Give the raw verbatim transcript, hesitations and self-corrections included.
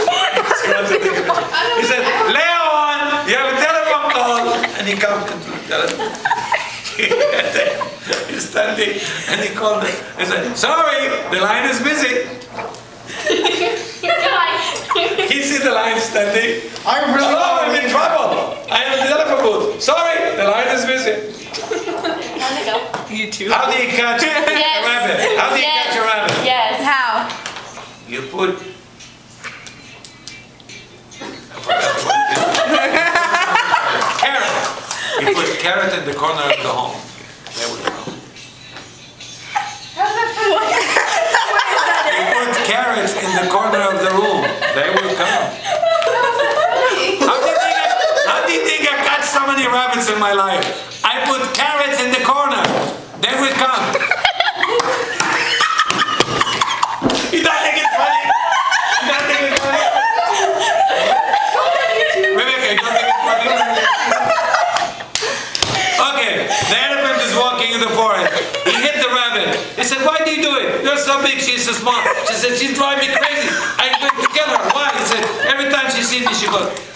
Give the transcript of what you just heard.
He said, Leon, you have a telephone call. And he comes into the telephone. He's standing and he called me. He said, sorry, the line is busy. He see the line standing. I really Hello, I'm in trouble. I am in the telephone booth. Sorry, the line is busy. How'd it go? You too. How do you catch Yes. a rabbit? How do you Yes. catch a rabbit? Yes. How? You put... I forgot what it is. Carrot. You put carrot in the corner of the home. There we go. You put carrots in the corner of the room. They will come. How do you think I, how do you think I catch so many rabbits in my life? I put carrots in the corner. They will come. You don't think it's funny? You don't think it's funny? Rebecca, you don't think it's funny? Okay, the elephant is walking in the forest. He hit the rabbit. He said, why do you do it? You're so big, she's so small. She said, she's driving me crazy. I'm going to kill her. Why? He said, every time she sees me, she goes,